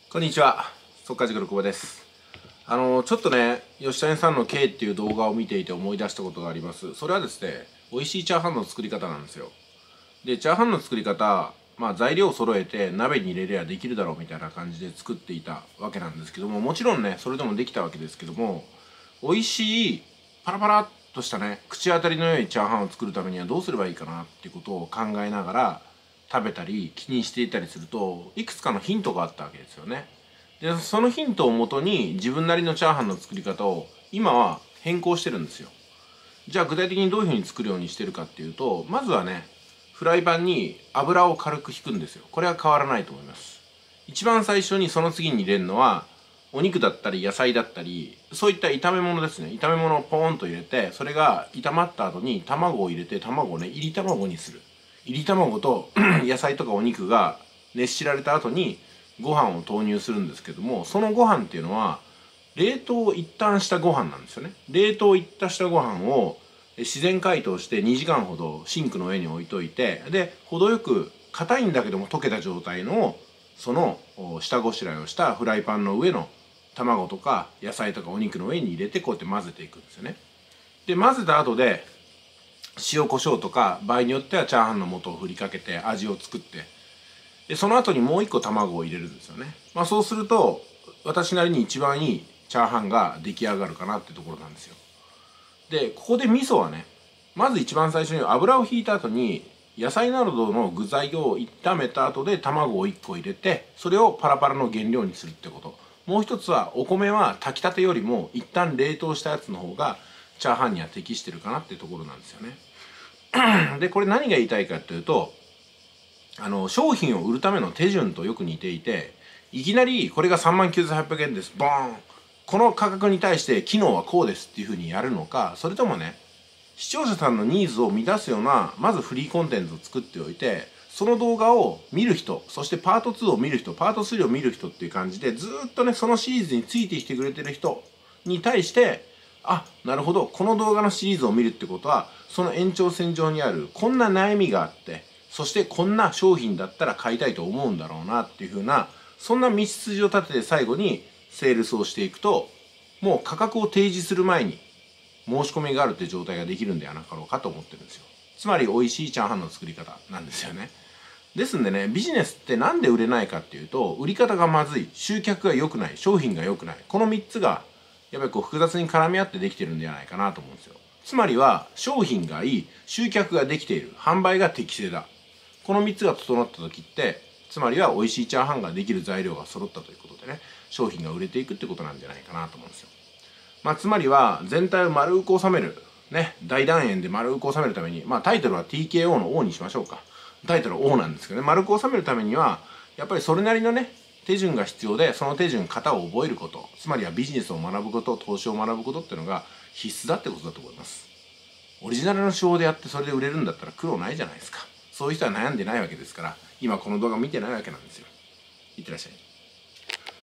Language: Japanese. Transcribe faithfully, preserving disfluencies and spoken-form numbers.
こんにちは、速稼塾の久保です。あのちょっとね、吉谷さんの K っていう動画を見ていて思い出したことがあります。それはですね、美味しいチャーハンの作り方なんですよ。で、チャーハンの作り方、まあ材料を揃えて鍋に入れればできるだろうみたいな感じで作っていたわけなんですけども、もちろんね、それでもできたわけですけども、美味しいパラパラっとしたね、口当たりの良いチャーハンを作るためにはどうすればいいかなっていうことを考えながら食べたり気にしていたりすると、いくつかのヒントがあったわけですよね。でそのヒントをもとに自分なりのチャーハンの作り方を今は変更してるんですよ。じゃあ具体的にどういうふうに作るようにしてるかっていうと、まずはね、フライパンに油を軽く引くんですよ。これは変わらないと思います。一番最初にその次に入れるのはお肉だったり野菜だったり、そういった炒め物ですね。炒め物をポーンと入れて、それが炒まった後に卵を入れて、卵をね、炒り卵にする。炒り卵と野菜とかお肉が熱しられた後にご飯を投入するんですけども、そのご飯っていうのは冷凍一旦したご飯なんですよね。冷凍一旦したご飯を自然解凍してにじかんほどシンクの上に置いといて、で程よく硬いんだけども溶けた状態のその下ごしらえをしたフライパンの上の卵とか野菜とかお肉の上に入れてこうやって混ぜていくんですよね。で混ぜた後で塩コショウとか場合によってはチャーハンの素を振りかけて味を作って、でその後にもう一個卵を入れるんですよね。まあそうすると私なりに一番いいチャーハンが出来上がるかなってところなんですよ。でここで味噌はね、まず一番最初に油を引いた後に野菜などの具材を炒めた後で卵をいっこ入れて、それをパラパラの原料にするってこと。もう一つはお米は炊きたてよりも一旦冷凍したやつの方がチャーハンには適してるかなっていうところなんですよね。でこれ何が言いたいかというと、あの商品を売るための手順とよく似ていて、いきなりこれがさんまんきゅうせんはっぴゃくえんです、ボーン、この価格に対して機能はこうですっていうふうにやるのか、それともね、視聴者さんのニーズを満たすようなまずフリーコンテンツを作っておいて、その動画を見る人、そしてパートツーを見る人、パートスリーを見る人っていう感じで、ずっとねそのシリーズについてきてくれてる人に対して、あ、なるほど、この動画のシリーズを見るってことはその延長線上にあるこんな悩みがあって、そしてこんな商品だったら買いたいと思うんだろうなっていう風な、そんな道筋を立てて最後にセールスをしていくと、もう価格を提示する前に申し込みがあるって状態ができるんではなかろうかと思ってるんですよ。つまり美味しいチャーハンの作り方なんですよね。ですんでね、ビジネスってなんで売れないかっていうと、売り方がまずい、集客が良くない、商品が良くない、このみっつがやっぱりこう複雑に絡み合ってできてるんじゃないかなと思うんですよ。つまりは商品がいい、集客ができている、販売が適正だ、このみっつが整った時って、つまりは美味しいチャーハンができる材料が揃ったということでね、商品が売れていくってことなんじゃないかなと思うんですよ。まあ、つまりは全体を丸く収める、ね、大団円で丸く収めるために、まあ、タイトルは ティーケーオー の O にしましょうか。タイトルは O なんですけどね、丸く収めるためにはやっぱりそれなりのね手順が必要で、その手順型を覚えること、つまりはビジネスを学ぶこと、投資を学ぶことっていうのが必須だってことだと思います。オリジナルの手法でやってそれで売れるんだったら苦労ないじゃないですか。そういう人は悩んでないわけですから、今この動画見てないわけなんですよ。いってらっしゃい。